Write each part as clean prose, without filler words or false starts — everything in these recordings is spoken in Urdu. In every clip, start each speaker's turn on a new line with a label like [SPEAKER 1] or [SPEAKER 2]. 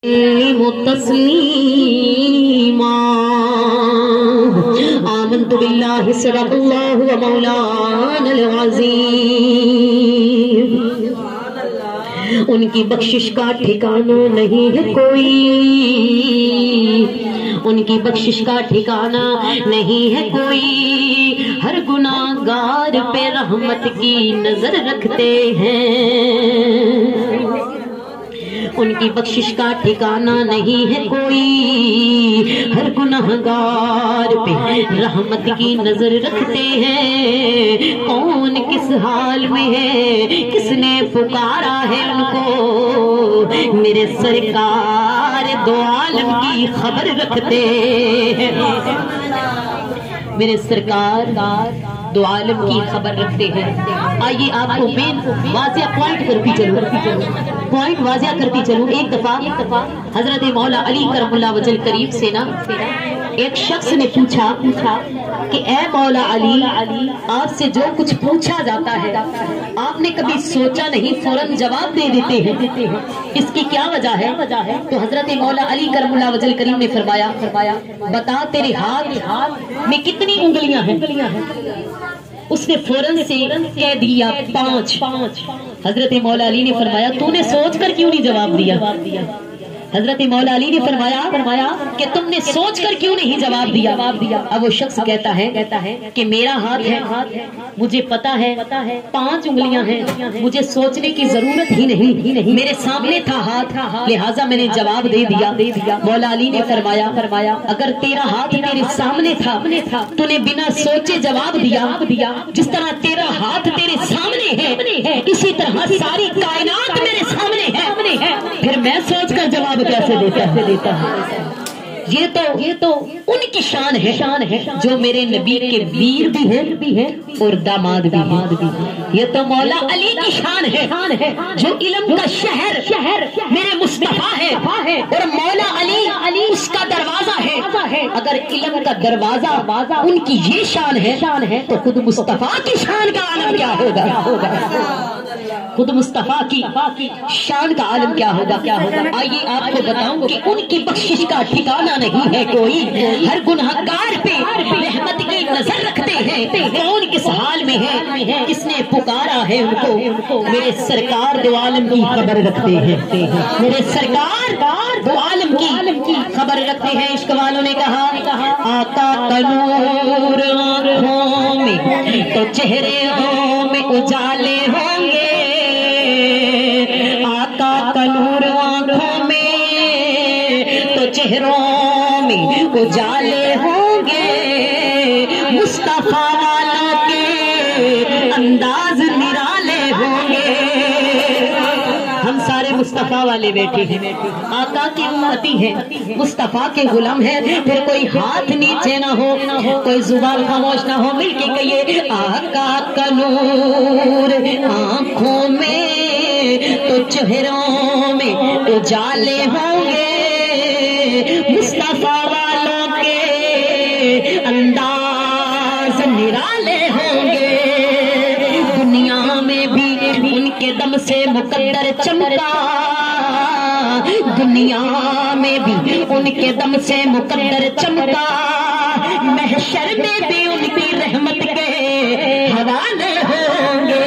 [SPEAKER 1] تسلیما آمنت باللہ صدق اللہ و مولانا العظیم۔ ان کی بخشش کا ٹھکانہ نہیں ہے کوئی، ان کی بخشش کا ٹھکانہ نہیں ہے کوئی، ہر گناہگار پہ رحمت کی نظر رکھتے ہیں۔ ان کی بخشش کا ٹھکانہ نہیں ہے کوئی، ہر گناہگار پہ رحمت کی نظر رکھتے ہیں۔ کون کس حال میں ہے، کس نے پکارا ہے ان کو، میرے سرکار دو عالم کی خبر رکھتے ہیں۔ میرے سرکار دو عالم کی خبر رکھتے ہیں۔ آئیے آپ کو مین واضح پوائنٹ کرتی چلوں۔ ایک دفعہ حضرت مولا علی کرم اللہ وجہ کریم سے نا ایک شخص نے پوچھا کہ اے مولا علی، آپ سے جو کچھ پوچھا جاتا ہے آپ نے کبھی سوچا نہیں، فوراً جواب دے دیتے ہیں، اس کی کیا وجہ ہے؟ تو حضرت مولا علی کرم اللہ وجہ کریم نے فرمایا بتا تیرے ہاتھ میں کتنی انگلیاں ہیں؟ اس نے فوراً سے کہہ دیا 5۔ حضرت مولا علی نے فرمایا تو نے سوچ کر کیوں نہیں جواب دیا؟ حضرت مولا علی نے فرمایا کہ تم نے سوچ کر کیوں نہیں جواب دیا؟ اب وہ شخص کہتا ہے کہ میرا ہاتھ ہے، مجھے پتا ہے 5 انگلیاں ہیں، مجھے سوچنے کی ضرورت ہی نہیں، میرے سامنے تھا ہاتھ، لہٰذا میں نے جواب دے دیا۔ مولا علی نے فرمایا اگر تیرا ہاتھ میرے سامنے تھا تو نے بنا سوچے جواب دیا، جس طرح تیرا ہاتھ تیرے سامنے ہے اسی طرح ساری کائنات میرے سامنے ہے، پھر میں سوچ کر جواب کیسے دیتا ہے؟ یہ تو ان کی شان ہے جو میرے نبی کے ویر بھی ہیں اور داماد بھی ہیں۔ یہ تو مولا علی کی شان ہے جو علم کا شہر میرے مصطفیٰ ہے، اور مولا علی اس کا دروازہ ہے۔ اگر علم کا دروازہ ان کی یہ شان ہے تو خود مصطفیٰ کی شان کا عالم کیا ہوگا؟ خود مصطفیٰ کی شان کا عالم کیا ہوگا؟ آئیے آپ کو بتاؤں کہ ان کی بخشش کا ٹھکانہ نہیں ہے کوئی، ہر گناہگار پہ رحمت کی نظر رکھتے ہیں۔ کون کس حال میں ہے، کس نے پکارا ہے ان کو، میرے سرکار دو عالم کی خبر رکھتے ہیں۔ میرے سرکار دو عالم کی خبر رکھتے ہیں۔ عشق والوں نے کہا آقا کا نور آنکھوں میں تو چہرے میں اجالے ہوں گے، آقا کا نور آنکھوں میں تو چہروں میں اجالے ہوں گے، مصطفیٰ والوں کے انداز نرالے ہوں گے۔ ہم سارے مصطفیٰ والے بیٹھے ہیں، آقا کی امتی ہیں، مصطفیٰ کے غلام ہیں، پھر کوئی ہاتھ نیچے نہ ہو، کوئی زبان خاموش نہ ہو، مل کے کہیے آقا کا نور آنکھوں میں تو چہروں میں اجالے ہوں گے، مصطفیٰ والوں کے انداز نرالے ہوں گے۔ دنیا میں بھی ان کے دم سے مقدر چمکا، دنیا میں بھی ان کے دم سے مقدر چمکا، محشر میں بھی ان کی رحمت کے حوالے ہوں گے،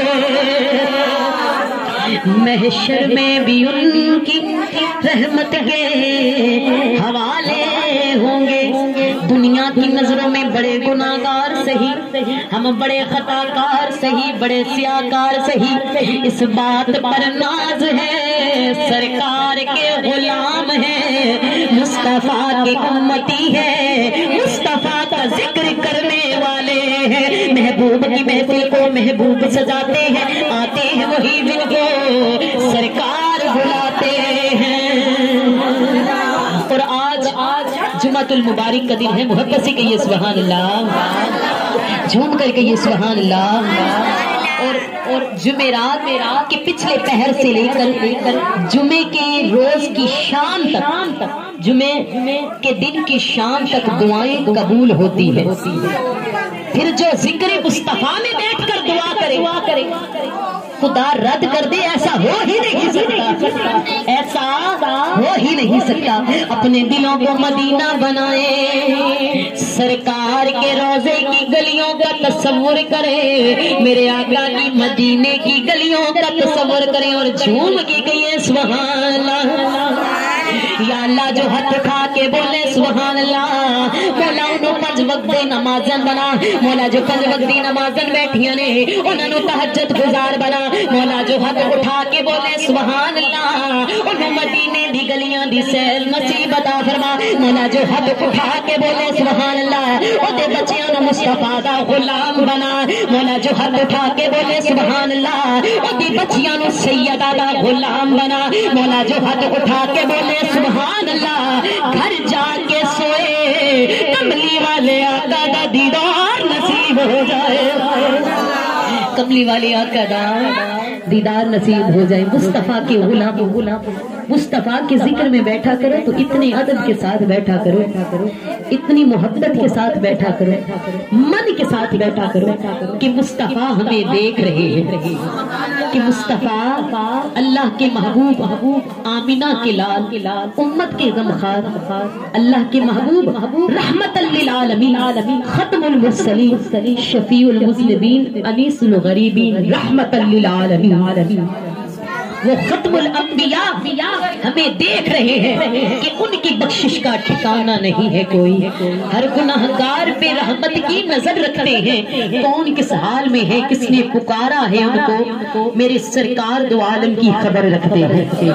[SPEAKER 1] محشر میں بھی ان کی رحمت کے حوالے ہوں گے۔ دنیا کی نظروں میں بڑے گناہگار سہی، ہم بڑے خطا کار سہی، بڑے سیاکار سہی، اس بات پر ناز ہے سرکار کے غلام ہیں، مصطفیٰ کی امتی ہے، مصطفیٰ کا ذکر کرنے والے ہیں، محبوب کی محفل کو محبوب سجاتے ہیں، آتے ہیں وہی جن کو سرکار بلاتے ہیں۔ اور آج جمعۃ المبارک کا دن ہے، محبت سے کہیے سبحان اللہ، جھوم کر کہیے سبحان اللہ۔ اور جمعرات کے پچھلے پہر سے لے کر جمعے کے روز کی شام تک، جمعے کے دن کی شام تک دعائیں قبول ہوتی ہے۔ پھر جو ذکر مصطفیٰ میں بیٹھ کر دعا کرے खुदा रद्द कर दे, ऐसा हो ही नहीं सकता, ऐसा हो ही नहीं सकता। अपने दिलों को मदीना बनाए, सरकार के रोजे की गलियों का तस्वुर करे, मेरे आका की मदीने की गलियों का तस्वुर करे और झूम के गए सुभान अल्लाह। या अल्लाह जो हाथ उठा के बोले सुभान अल्लाह, मौला उन्हों 5 वक्त दी नमाजन बना, मौला जो 5 वक्त दी नमाजन बैठियां ने उन्होंने तहज्जुद गुजार बना, मौला जो हाथ उठा के बोले सुभान अल्लाह उन्हों मदीने दी गलियां दी सैर नसीब अता फरमा, मौला जो हाथ उठा के बोले सुभान अल्लाह ओदे बच्चियां नु मुस्तफा दा गुलाम बना, मौला जो हाथ उठा के बोले सुभान अल्लाह ओदी बच्चियां नु सैयदा दा गुलाम बना, मौला जो हाथ उठा के बोले सुभान अल्लाह घर जाके सोए कमली वाले आका दा दीदार नसीब हो जाए, कमली वाले आका दा दीदार नसीब हो जाए। मुस्तफा के गुलाम मुस्तफा के जिक्र में बैठा करो तो इतने अदब के साथ बैठा करो, इतनी मोहब्बत के साथ बैठा करो, मन के साथ बैठा करो कि मुस्तफा हमें देख रहे हैं, कि मुस्तफा अल्लाह के महबूब, आमिना के लाल, उम्मत के गमखार, अल्लाह के महबूब, रहमतल लिल आलमीन, खत्मुल मुरसलीन, शफीउल मुज़निबीन, अनीसुल गरीबीन, रहमतल लिल आलमीन, वो खत्मुल अंबिया हमें देख रहे हैं कि उनकी बख्शिश का ठिकाना नहीं है कोई, हर गुनाहगार पे रहमत की नजर रखते हैं, कौन किस हाल में है, किसने पुकारा है उनको, मेरे सरकार दो आलम की खबर रखते हैं।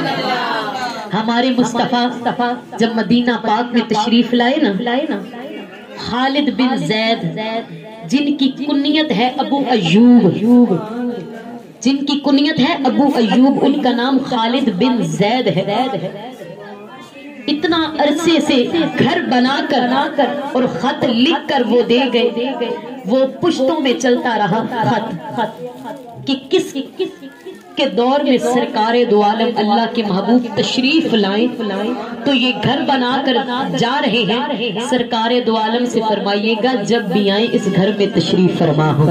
[SPEAKER 1] हमारे मुस्तफा जब मदीना पाक में तशरीफ लाए ना, खालिद बिन जैद जिनकी कुनियत है अबू अय्यूब, जिनकी कुनियत है अबू अय्यूब, उनका नाम खालिद बिन जैद है। इतना अरसे से घर बनाकर और खत लिखकर वो दे गए, वो पुश्तों में चलता रहा खत कि किस के दौर में सरकार दो आलम अल्लाह के महबूब तशरीफ लाएं, तो ये घर बनाकर जा रहे हैं, सरकार दो आलम से फरमाइएगा जब भी आए इस घर में तशरीफ फरमा हो।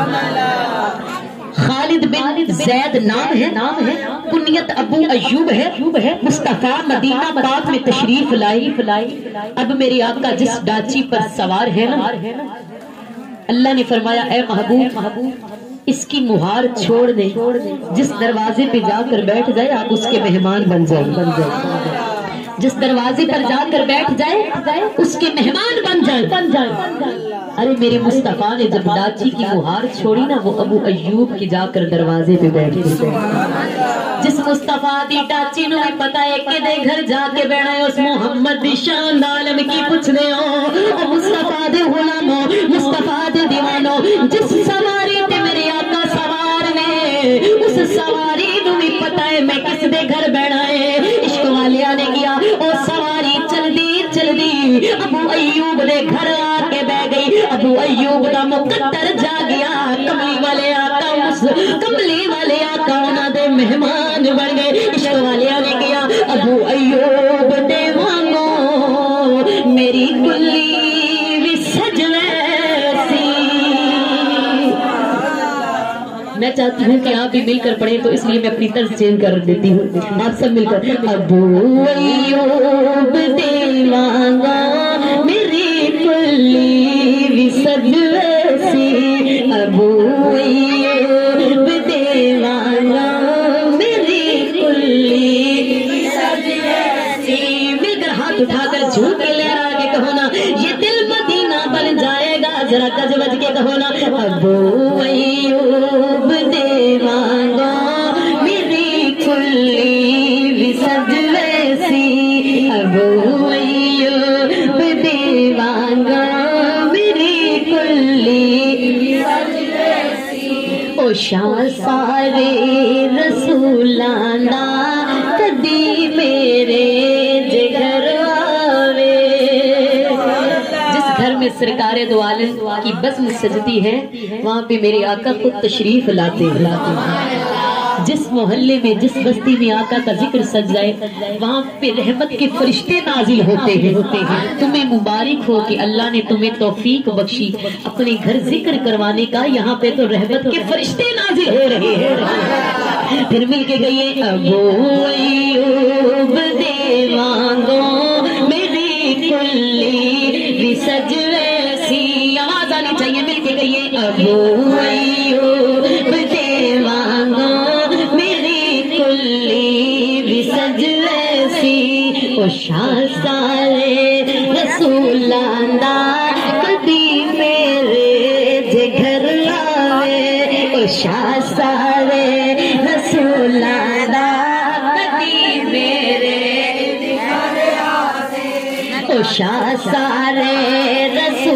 [SPEAKER 1] खालिद बिन जैद नाम है, कुनियत अबू अय्यूब है, मुस्तफा मदीना पाक में तशरीफ लाई। अब मेरे आका जिस डाची पर सवार है ना, अल्लाह ने फरमाया ऐ महबूब इसकी मुहार छोड़ दे, जिस दरवाजे पे जाकर बैठ जाए आप उसके मेहमान बन जाए, जिस दरवाजे पर जाकर बैठ जाए उसके मेहमान बन जाए। अरे मेरे मुस्तफा ने जब डाची की मुहार छोड़ी ना, वो अबू अय्यूब की जाकर दरवाजे पे बैठ गए। जिस मुस्तफा दी डाची नु पता है कि दे घर जाके बैठा है उस मोहम्मद दी शान आलम की पूछने हो, मुस्तफा दे गुलामो, मुस्तफा दे दीवानो, जिस सवारी ते मेरे आका सवार ने, उस सवारी नु भी पता है मैं किस दे घर बैठा है। इश्क वालिया ने किया ओ सवारी चलदी अबू अय्यूब दे घर आके बह गई, अबू अय्यूब दा मुकद्दर जा गया, कमली वाले आका उस कमली वाले आका उन्हां दे मेहमान बन गए। इश्क वालिया ने किया अबू अय्यूब दे वांगो मेरी गुल्ली भी सजवे सी। मैं चाहती हूँ कि आप भी मिलकर पढ़ें, तो इसलिए मैं अपनी तर्ज चेंज कर देती हूँ, आप सब मिलकर अबू अय्यूब देवांगा मेरी कुल्ली भी सजवे सी, अबू अय्यूब देवांगा मेरी कुल्ली भी सजवे सी। मिलकर हाथ उठाकर झूम के लहरा के कहो ना, ये दिल मदीना बन जाएगा, जरा गज बज के कहो ना, अबू अय्यूब देवांगा मेरी कुल्ली भी सजवे सी, अबू अय्यूब देवांगा मेरी कुल्ली भी सजवे सी। ओ शान सारे रसूलाना कदी मेरे जिगर आवे। जिस घर में सरकार दो आलम की बज़्म सजती है वहाँ पे मेरे आका खुद तशरीफ लाते हैं। جس محلے میں جس بستی میں آقا کا ذکر سج جائے وہاں پہ رحمت کے فرشتے نازل ہوتے ہیں۔ تمہیں مبارک ہو کہ اللہ نے تمہیں توفیق بخشی اپنے گھر ذکر کروانے کا، یہاں پہ تو رحمت کے فرشتے نازل ہو رہے ہیں۔ پھر مل کے گئے ابو ایوب دے مانگو میری کلی سج ویسی، آواز آنی چاہیے، مل کے گئے ابو ایوب دے مانگو میری کلی سج ویسی، او شاہ سارے رسول آندا کدی میرے جے گھر آوے، او شاہ سارے رسول آندا کدی میرے شاہ سارے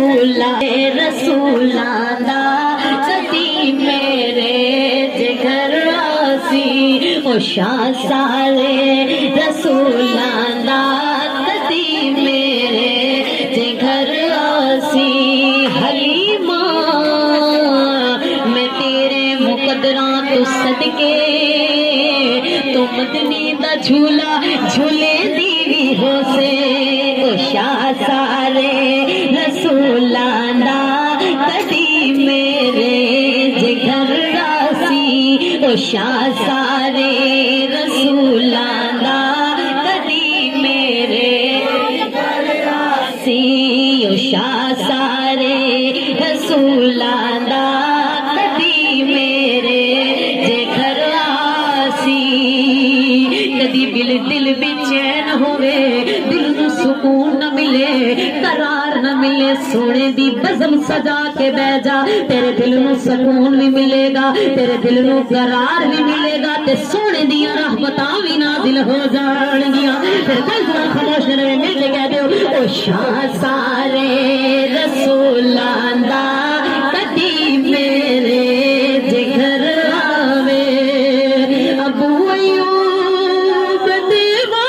[SPEAKER 1] رسول آندا کدی میرے جگر آسی، او شاہ سارے رسول آندا کدی میرے جگر آسی۔ حلیمہ میں تیرے مقدراں تو صدقے تو مدنی دا جھولا جھولے دی ہو سے، شاہ سارے رسول آندا کدی میرے جگر راسی، او شاہ سارے رسول آندا کدی میرے جگر راسی، او شاہ سارے رسول آندا کدی میرے جگر راسی۔ کدی دل بے چین ہوئے، دل نو سکون نہ ملے، قرار نہ ملے، سونے دی بزم سجا کے بہ جا، تیرے دل نو سکون بھی ملے گا، تیرے دل نو قرار بھی ملے گا، تے سونے دیاں رحمتاں بھی نازل ہو جان گیاں۔ پھر کوئی زبان خاموش نہ رہے، مل کے کہہ دیو او شاہ سارے رسول آندا کدی میرے جگر آوے، ابو ایوب دے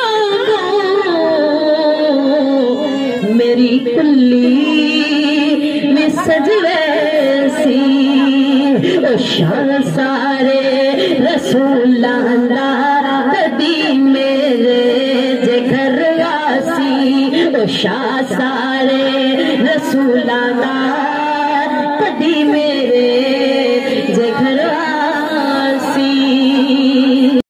[SPEAKER 1] میری کلی میں سج ویسی، او شاہ سارے رسول آندا کدی میرے جگر آسی، او شاہ سارے رسول آندا کدی میرے